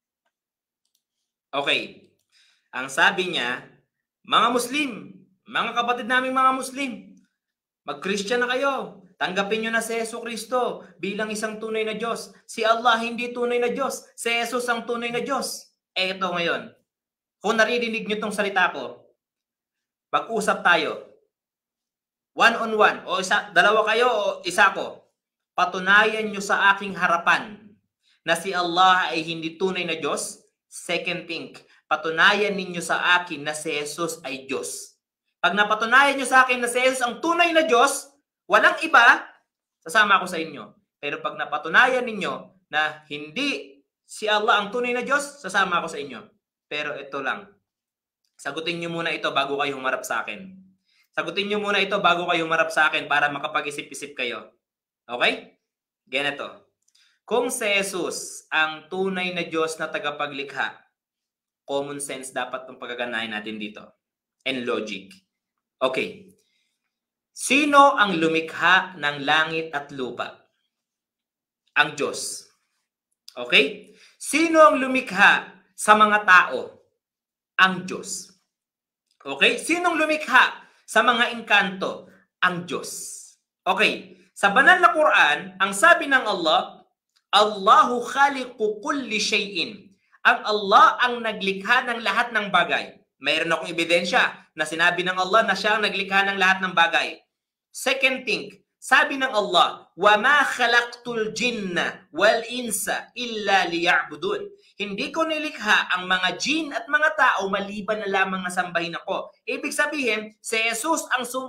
Okay. Ang sabi niya, mga Muslim, mga kapatid naming mga Muslim, mag-Christian na kayo. Tanggapin nyo na si Yesu Kristo bilang isang tunay na Diyos. Si Allah hindi tunay na Diyos. Si Jesus ang tunay na Diyos. Ito ngayon. Kung naririnig nyo itong salita ko, pag-usap tayo. One-on-one. O dalawa kayo o isa ko. Patunayan nyo sa aking harapan na si Allah ay hindi tunay na Diyos. Second thing, patunayan ninyo sa akin na si Jesus ay Diyos. Pag napatunayan nyo sa akin na si Jesus ang tunay na Diyos, walang iba, sasama ako sa inyo. Pero pag napatunayan ninyo na hindi si Allah ang tunay na Diyos, sasama ako sa inyo. Pero ito lang, sagutin nyo muna ito bago kayo humarap sa akin. Sagutin nyo muna ito bago kayo humarap sa akin para makapag-isip-isip kayo. Okay? Ganito. Kung si Jesus ang tunay na Diyos na tagapaglikha, common sense dapat ang pagaganahin natin dito. And logic. Okay. Sino ang lumikha ng langit at lupa? Ang Diyos. Okay? Sino ang lumikha sa mga tao? Ang Diyos. Okay? Sinong lumikha sa mga engkanto? Ang Diyos. Okay. Sa banal na Quran, ang sabi ng Allah, Allahu khaliqu kulli shay'in. Ang Allah ang naglikha ng lahat ng bagay. Mayroon akong ebidensya na sinabi ng Allah na siya ang naglikha ng lahat ng bagay. Second thing, sabi ng Allah, وَمَا خَلَقْتُ الْجِنَّ وَالْإِنسَ إِلَّا لِيَعْبُدُونَ. Hindi ko nilikha ang mga jin at mga tao maliban na lamang na sambahin ako. Ibig sabihin, si Jesus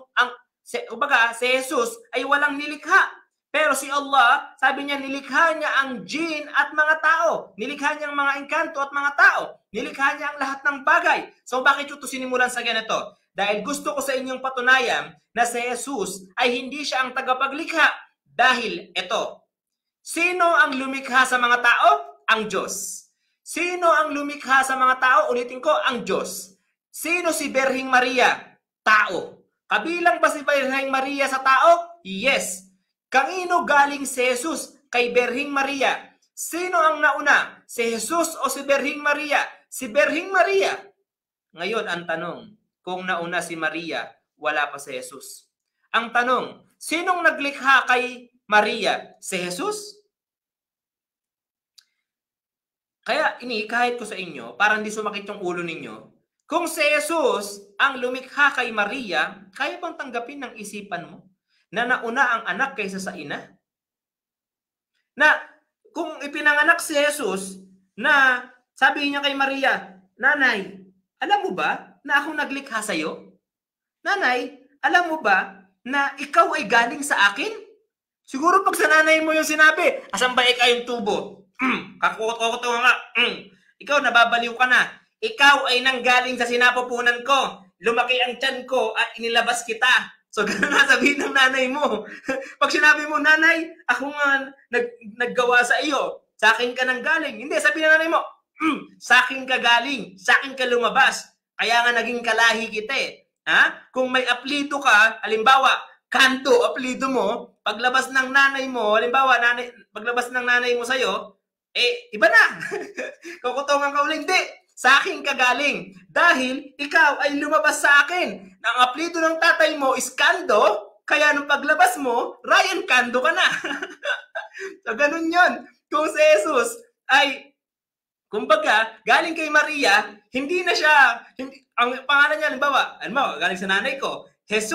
si Jesus ay walang nilikha. Pero si Allah, sabi niya, nilikha niya ang jin at mga tao. Nilikha niya ang mga engkanto at mga tao. Nilikha niya ang lahat ng bagay. So bakit ito sinimulan sa ganito? Dahil gusto ko sa inyong patunayan na si Jesus ay hindi siya ang tagapaglikha. Dahil ito, sino ang lumikha sa mga tao? Ang Diyos. Sino ang lumikha sa mga tao? Ulitin ko, ang Diyos. Sino si Berhing Maria? Tao. Kabilang ba si Berhing Maria sa tao? Yes. Kanino galing si Jesus? Kay Berhing Maria. Sino ang nauna? Si Jesus o si Berhing Maria? Si Berhing Maria. Ngayon, ang tanong, kung nauna si Maria, wala pa si Jesus. Ang tanong, sinong naglikha kay Maria? Si Jesus? Kaya iniikahit ko sa inyo, para hindi sumakit yung ulo ninyo, kung si Jesus ang lumikha kay Maria, kaya bang tanggapin ng isipan mo na nauna ang anak kaysa sa ina? Na kung ipinanganak si Jesus, na sabi niya kay Maria, Nanay, alam mo ba na akong naglikha sa iyo? Nanay, alam mo ba na ikaw ay galing sa akin? Siguro pag sa nanay mo yung sinabi, asan ba yung tubo? Kakukot-kokot nga. Ikaw, nababaliw ka na. Ikaw ay nanggaling sa sinapupunan ko. Lumaki ang tiyan ko at inilabas kita. So, gano'n nga sabihin ng nanay mo. Pag sinabi mo, Nanay, ako nga naggawa sa iyo. Sa akin ka nanggaling. Hindi, sabihin ng nanay mo, sa akin ka galing. Sa akin ka lumabas. Kaya nga naging kalahi kita eh. Ha? Kung may apelido ka, halimbawa, Kanto, apelido mo, paglabas ng nanay mo, halimbawa, paglabas ng nanay mo sa'yo, iba na. Kukutongan ka ulit. Hindi. Sa akin ka galing. Dahil ikaw ay lumabas sa akin. Ang apelido ng tatay mo is Kando, kaya nung paglabas mo, Ryan Kando ka na. So, ganun yun. Kung si Jesus ay, kumbaga, galing kay Maria, hindi na siya, ang pangalan niya, halimbawa, galing sa nanay ko,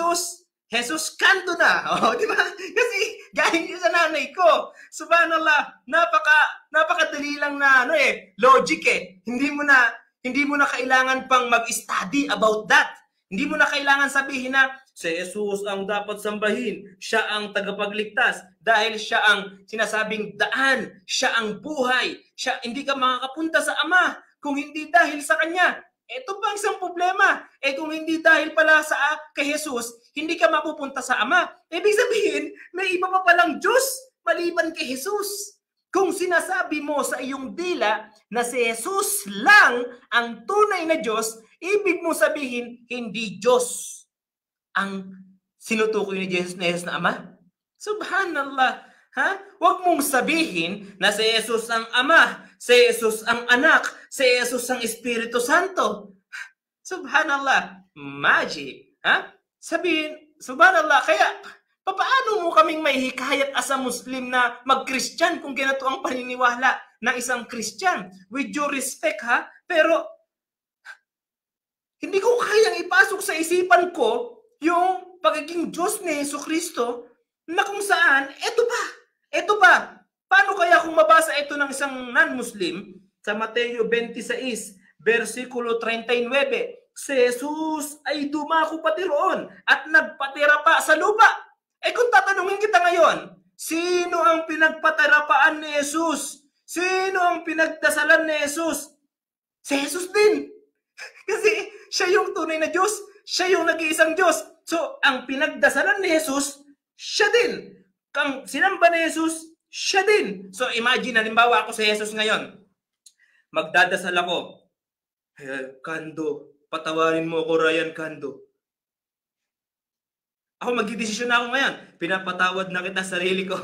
Jesus Kando na. Di ba? Kasi galing niya sa nanay ko. Subhanallah, napakadali lang na logic eh. Hindi mo na kailangan pang mag-study about that. Hindi mo na kailangan sabihin na si Jesus ang dapat sambahin. Siya ang tagapagligtas dahil siya ang sinasabing daan, siya ang buhay. Hindi ka makakapunta sa Ama kung hindi dahil sa Kanya. Ito pa isang problema. Kung hindi dahil pala kay Jesus, hindi ka mapupunta sa Ama. Ibig sabihin, may iba pa palang Diyos maliban kay Jesus. Kung sinasabi mo sa iyong dila na si Jesus lang ang tunay na Diyos, ibig mo sabihin, hindi Diyos ang sinutukoy ni Jesus na Ama. Subhanallah. Ha? Huwag mong sabihin na si Jesus ang Ama, si Jesus ang Anak, si Jesus ang Espiritu Santo. Subhanallah. Magic. Ha? Sabihin, subhanallah. Kaya, paano mo kaming may hikayat as a Muslim na mag-Christian kung ginato ang paniniwala ng isang Christian? With due respect, ha? Pero, hindi ko kayang ipasok sa isipan ko yung pagiging Diyos ni Jesucristo na kung saan, ito ba? Paano kaya kung mabasa ito ng isang non-Muslim sa Mateo 26, versikulo 39, si Jesus ay dumako pati roon at nagpatira pa sa lupa. Kung tatanungin kita ngayon, sino ang pinagpatirapaan ni Jesus? Sino ang pinagdasalan ni Jesus? Si Jesus din. Kasi siya yung tunay na Diyos. Siya yung nag-iisang Diyos. So, ang pinagdasalan ni Jesus, siya din. Kang sinamba ni Jesus, siya din. So, imagine, halimbawa ako si Jesus ngayon. Magdadasal ako. Kando, patawarin mo ako, Ryan Kando. Ako magdidesisyon na ako ngayon. Pinapatawad na kita sarili ko.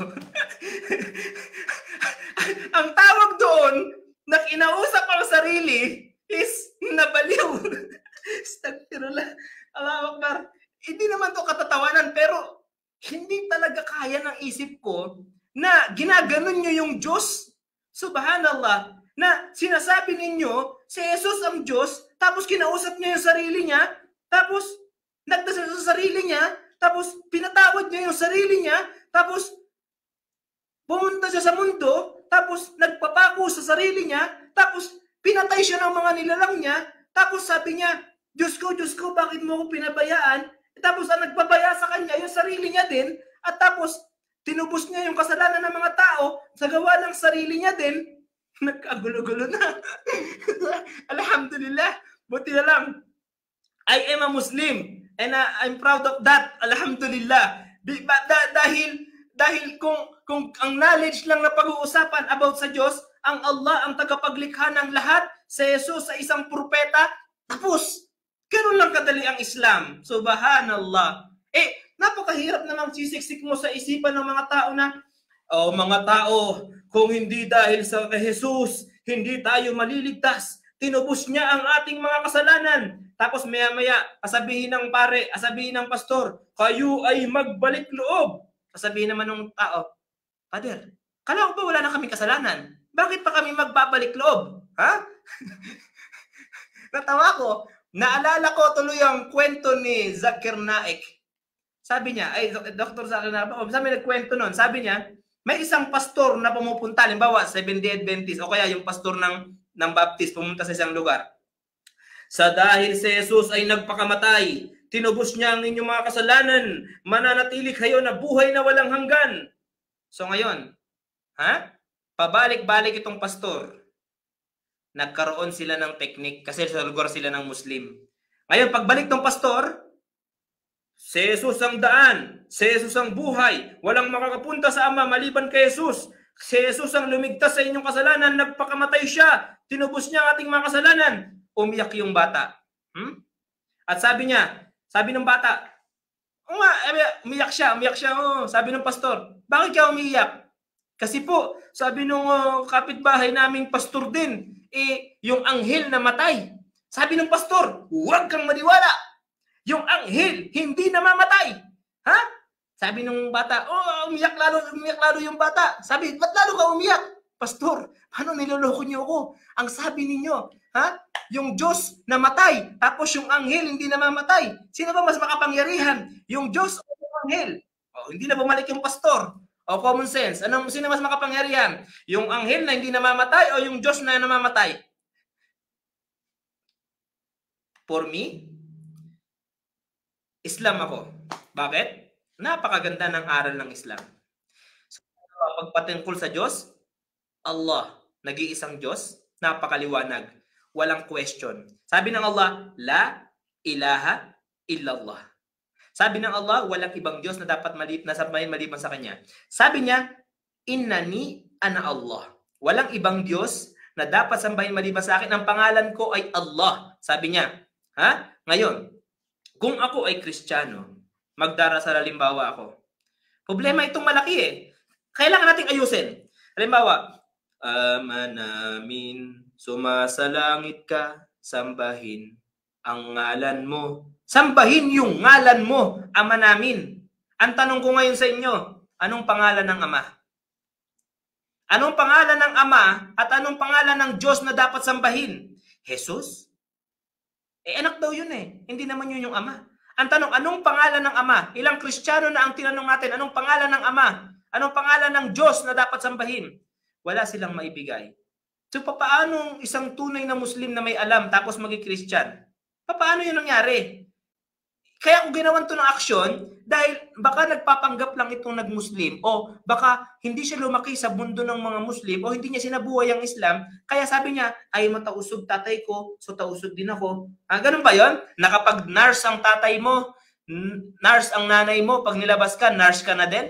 Ang tawag doon, na kinausap ang sarili, is nabaliw. Astagfirullah. Allahu Akbar. Hindi naman to katatawanan, pero hindi talaga kaya ng isip ko na ginaganon nyo yung Diyos. Subhanallah. Na sinasabi ninyo, si Jesus ang Diyos, tapos kinausap niya yung sarili niya, tapos nagdasal sa sarili niya, tapos pinatawad niya yung sarili niya, tapos pumunta siya sa mundo, tapos nagpapako sa sarili niya, tapos pinatay siya ng mga nilalang niya, tapos sabi niya, Diyos ko, bakit mo ako pinabayaan? Tapos ang nagpabaya sa kanya, yung sarili niya din, at tapos tinubos niya yung kasalanan ng mga tao sa gawa ng sarili niya din, nagkagulo-gulo na. Alhamdulillah, buti na lang. I am a Muslim and I'm proud of that. Alhamdulillah. Dahil kung ang knowledge lang na pag-uusapan about sa Diyos, ang Allah ang tagapaglikha ng lahat, si Jesus sa isang propeta, tapos ganun lang kadali ang Islam. Subhanallah. Napakahirap naman sisiksik mo sa isipan ng mga tao na, mga tao, kung hindi dahil sa Jesus, hindi tayo maliligtas. Tinubos niya ang ating mga kasalanan. Tapos maya-maya, sasabihin ng pare, sasabihin ng pastor, kayo ay magbalik loob. Sasabihin naman ng tao, Father, kala ko ba wala na kaming kasalanan? Bakit pa kami magbabalik loob? Ha? Natawa ko. Naalala ko tuloy ang kwento ni Zakir Naik. Sabi niya, ay, Dr. Zakir Naik, sabi nagkwento nun, sabi niya, may isang pastor na pumupunta, halimbawa, Seventh-day Adventist, o kaya yung pastor ng Baptist, pumunta sa isang lugar. Sa dahil si Jesus ay nagpakamatay, tinubos niya ang inyong mga kasalanan, mananatili kayo na buhay na walang hanggan. So ngayon, pabalik-balik itong pastor. Nagkaroon sila ng teknik kasi sa lugar sila ng Muslim. Ngayon, pagbalik ng pastor, si Jesus ang daan, si Jesus ang buhay, walang makakapunta sa Ama maliban kay Jesus. Si Jesus ang lumigtas sa inyong kasalanan, nagpakamatay siya, tinubos niya ang ating mga kasalanan. Umiyak yung bata. At sabi ng bata, umiyak siya. Oh. Sabi ng pastor, bakit ka umiyak? Kasi po, sabi nung kapitbahay naming pastor din, yung anghel na matay. Sabi ng pastor, huwag kang maniwala. Yung anghel, hindi namamatay. Ha? Sabi ng bata, umiyak lalo yung bata. Sabi, ba't lalo ka umiyak? Pastor, paano niloloko niyo ako? Ang sabi ninyo, yung Diyos namatay, tapos yung anghel hindi namamatay. Sino ba mas makapangyarihan? Yung Diyos o yung anghel? Hindi na bumalik yung pastor. Common sense. Sino mas makapangyarihan? Yung anghel na hindi namamatay o yung Diyos na namamatay? For me, Islam ako. Bakit? Napakaganda ng aral ng Islam. So, pagpatungkol sa Diyos, Allah, nag-iisang Diyos, napakaliwanag. Walang question. Sabi ng Allah, La ilaha illallah. Sabi ng Allah, walang ibang Diyos na dapat nasambahin maliban sa Kanya. Sabi niya, Innani ana Allah. Walang ibang Diyos na dapat sambahin maliban sa akin. Ang pangalan ko ay Allah. Sabi niya. Ngayon, kung ako ay Kristiyano, magdarasal halimbawa ako. Problema itong malaki Kailangan nating ayusin. Halimbawa, Ama namin, sumasalangit ka, sambahin ang ngalan mo. Sambahin yung ngalan mo, Ama namin. Ang tanong ko ngayon sa inyo, anong pangalan ng Ama? Anong pangalan ng Ama at anong pangalan ng Diyos na dapat sambahin? Jesus? Anak daw yun Hindi naman yun yung Ama. Ang tanong, anong pangalan ng Ama? Ilang Kristiyano na ang tinanong natin, anong pangalan ng Ama? Anong pangalan ng Diyos na dapat sambahin? Wala silang maibigay. So, paano isang tunay na Muslim na may alam tapos maging Christian? Paano yun nangyari? Kaya ako ginawan to ng aksyon dahil baka nagpapanggap lang itong nag-Muslim o baka hindi siya lumaki sa mundo ng mga Muslim o hindi niya sinabuhay ang Islam. Kaya sabi niya, ay matausog tatay ko, so tausog din ako. Ganun ba yun? Nakapag-nurse ang tatay mo, nurse ang nanay mo, pag nilabas ka, nurse ka na din?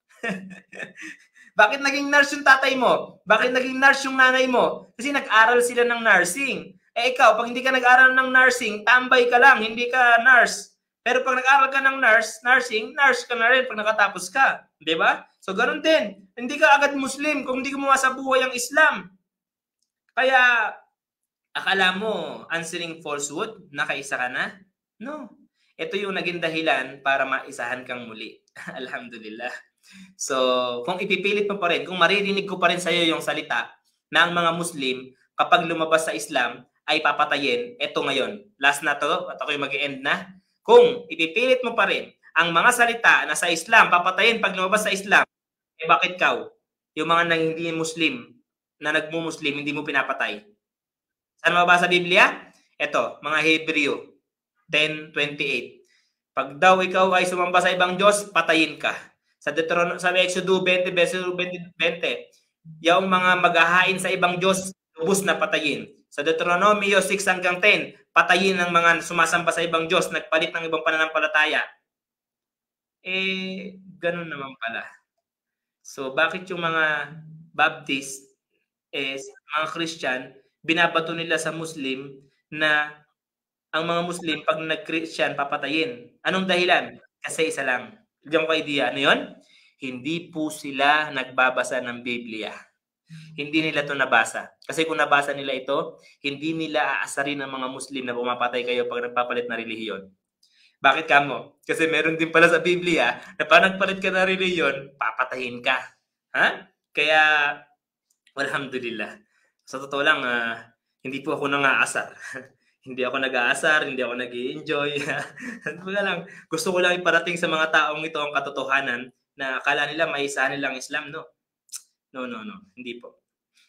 Bakit naging nurse yung tatay mo? Bakit naging nurse yung nanay mo? Kasi nag-aral sila ng nursing. Ikaw, pag hindi ka nag-aral ng nursing, tambay ka lang, hindi ka nurse. Pero pag nag-aral ka ng nursing, nurse ka na rin pag nakatapos ka. Di ba? So, ganun din. Hindi ka agad Muslim kung hindi mo masabuhay ang Islam. Kaya, akala mo, answering falsehood, nakaisa ka na? No. Ito yung naging dahilan para maisahan kang muli. Alhamdulillah. So, kung ipipilit mo pa rin, kung maririnig ko pa rin sa iyo yung salita na ang mga Muslim, kapag lumabas sa Islam, ay papatayin. Ito ngayon. Last na to, at ako'y mag-i-end na. Kung ipipilit mo pa rin ang mga salita na sa Islam, papatayin pag lumabas sa Islam, bakit ka? Yung mga hindi Muslim, na nagmu-Muslim, hindi mo pinapatay. Saan mabasa sa Biblia? Ito, mga Hebreo 10:28. Pag daw ikaw ay sumamba sa ibang Diyos, patayin ka. Sa Exodus 20, verso 20, yung mga maghahain sa ibang Diyos, lubos na patayin. Sa Deuteronomio 6 hanggang 10, patayin ng mga sumasamba sa ibang Diyos, nagpalit ng ibang pananampalataya. Ganun naman pala. So, bakit yung mga Baptist, mga Christian, binabato nila sa Muslim na ang mga Muslim, pag nag-Christian, papatayin? Anong dahilan? Kasi isa lang. Bigyan ko idea. Ano yun? Hindi po sila nagbabasa ng Biblia. Hindi nila ito nabasa. Kasi kung nabasa nila ito, hindi nila aasarin ng mga Muslim na pumapatay kayo pag nagpapalit na relihiyon. Bakit kamo? Kasi meron din pala sa Biblia na pag nagpalit ka na relihiyon, papatayin ka. Kaya Alhamdulillah. Sa totoo lang, hindi po ako nang-aasar. Hindi ako nag-aasar, hindi ako nag-i-enjoy. lang, gusto ko lang iparating sa mga taong ito ang katotohanan na akala nila may isa nilang Islam, no? No. Hindi po.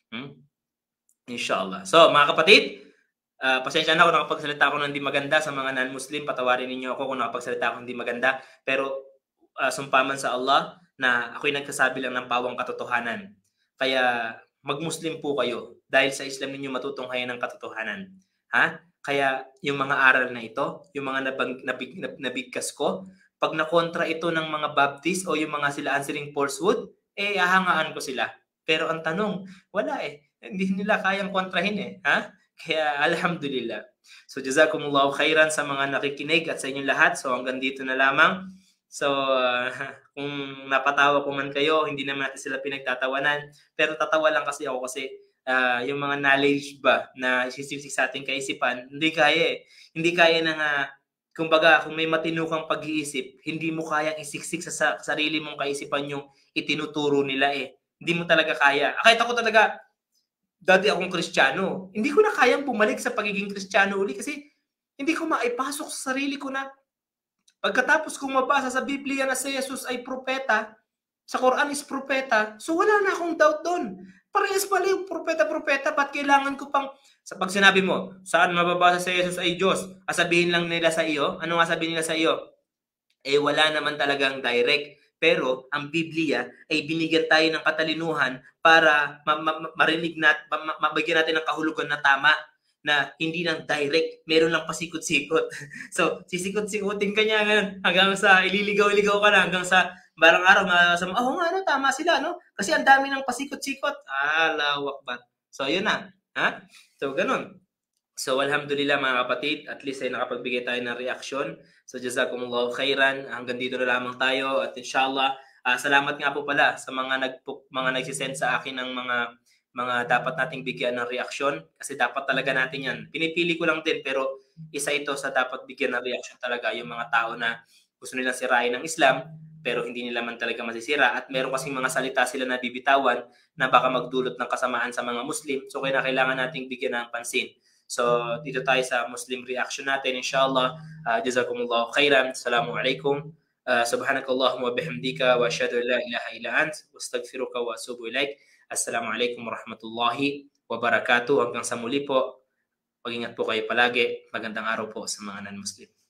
Inshallah. So, mga kapatid, pasensya na ako nakapagsalita ako ng hindi maganda sa mga non-Muslim. Patawarin ninyo ako kung nakapagsalita ako ng hindi maganda. Pero sumpaman sa Allah na ako'y nagsasabi lang ng pawang katotohanan. Kaya mag-Muslim po kayo dahil sa Islam ninyo matutunghayan ng katotohanan. Ha? Kaya yung mga aral na ito, yung mga nabigkas ko, pag nakontra ito ng mga Baptist o yung mga sila answering falsehood, ahangaan ko sila. Pero ang tanong, wala hindi nila kayang kontrahin ha? Kaya alhamdulillah. So jazakumullahu khairan sa mga nakikinig at sa inyong lahat. So hanggang dito na lamang. So kung napatawa ko man kayo, hindi naman natin sila pinagtatawanan. Pero tatawa lang kasi ako kasi yung mga knowledge ba na isisisik sa ating kaisipan, hindi kaya Hindi kaya na nga, kumbaga, kung may matinukang pag-iisip, hindi mo kayang isiksik sa sarili mong kaisipan yung itinuturo nila Hindi mo talaga kaya. Kahit ako talaga, dati akong Kristiyano, hindi ko na kayang bumalik sa pagiging Kristiyano uli kasi hindi ko maipasok sa sarili ko na pagkatapos kong mabasa sa Biblia na si Jesus ay propeta, sa Quran is propeta, so wala na akong doubt doon. Parehas pala yung propeta-propeta, ba't kailangan ko pang, sa pag sinabi mo, saan mababasa si Jesus ay Diyos? Sabihin lang nila sa iyo, ano nga sabihin nila sa iyo? Wala naman talagang direct. Pero ang Biblia ay binigyan tayo ng katalinuhan para marinig mabigyan natin ng kahulugan na tama, na hindi lang direct, meron lang pasikot-sikot. So, sisikot-sikotin ka niya ngayon hanggang sa ililigaw-ligaw ka na hanggang sa barang araw na tama sila, no? Kasi ang dami ng pasikot-sikot. Allahu Akbar. So, yun na. Ha? So, ganun. So, alhamdulillah mga kapatid, at least ay nakapagbigay tayo ng reaksyon. So, jazakumullahu khairan. Hanggang dito na lamang tayo at inshallah, salamat nga po pala sa mga nagsisend sa akin ng mga dapat nating bigyan ng reaksyon kasi dapat talaga natin yan. Pinipili ko lang din pero isa ito sa dapat bigyan ng reaksyon talaga yung mga tao na gusto nilang sirain ng Islam pero hindi nila man talaga masisira at meron kasing mga salita sila na bibitawan na baka magdulot ng kasamaan sa mga Muslim. So kailangan nating bigyan ng pansin. So dito tayo sa Muslim reaction natin inshallah. Jazakumullahu khairan. Assalamualaikum. Subhanakallahumma wa bihamdika wa asyhadu an la ilaha illa ant wa astaghfiruka wa atubu ilaik. Assalamualaikum warahmatullahi wabarakatuh. Hanggang sa muli po. Mag-ingat po kayo palagi. Magandang araw po sa mga non-Muslim.